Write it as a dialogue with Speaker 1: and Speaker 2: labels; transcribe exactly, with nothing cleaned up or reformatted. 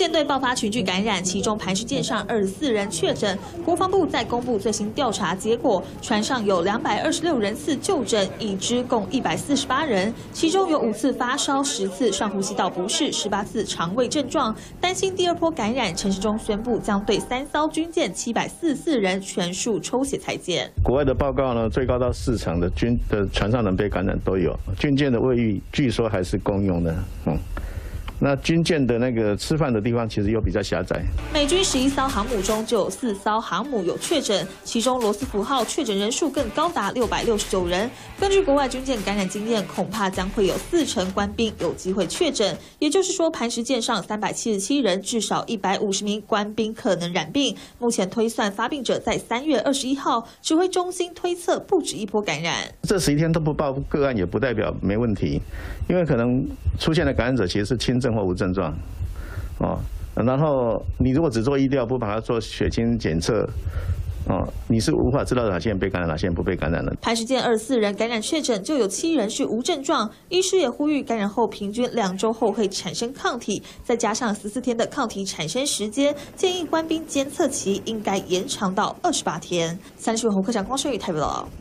Speaker 1: 舰队爆发群聚感染，其中磐石舰上二十四人确诊。国防部在公布最新调查结果，船上有两百二十六人次就诊，已知共一百四十八人，其中有五次发烧，十次上呼吸道不适，十八次肠胃症状。担心第二波感染，陈时中宣布将对三艘军舰七百四十四人全数抽血裁检。
Speaker 2: 国外的报告呢，最高到四成的军的船上人被感染都有。军舰的卫浴据说还是公用的，嗯。 那军舰的那个吃饭的地方其实又比较狭窄。
Speaker 1: 美军十一艘航母中就有四艘航母有确诊，其中罗斯福号确诊人数更高达六百六十九人。根据国外军舰感染经验，恐怕将会有四成官兵有机会确诊。也就是说，磐石舰上三百七十七人，至少一百五十名官兵可能染病。目前推算发病者在三月二十一号，指挥中心推测不止一波感染。
Speaker 2: 这十一天都不报个案，也不代表没问题，因为可能出现的感染者其实是轻症 或无症状，哦，然后你如果只做疫调，不把它做血清检测，哦，你是无法知道哪些人被感染，哪些人不被感染的。
Speaker 1: 磐石舰二十四人感染确诊，就有七人是无症状。医师也呼吁，感染后平均两周后会产生抗体，再加上十四天的抗体产生时间，建议官兵监测期应该延长到二十八天。三立新闻侯科长、光胜宇台北报道。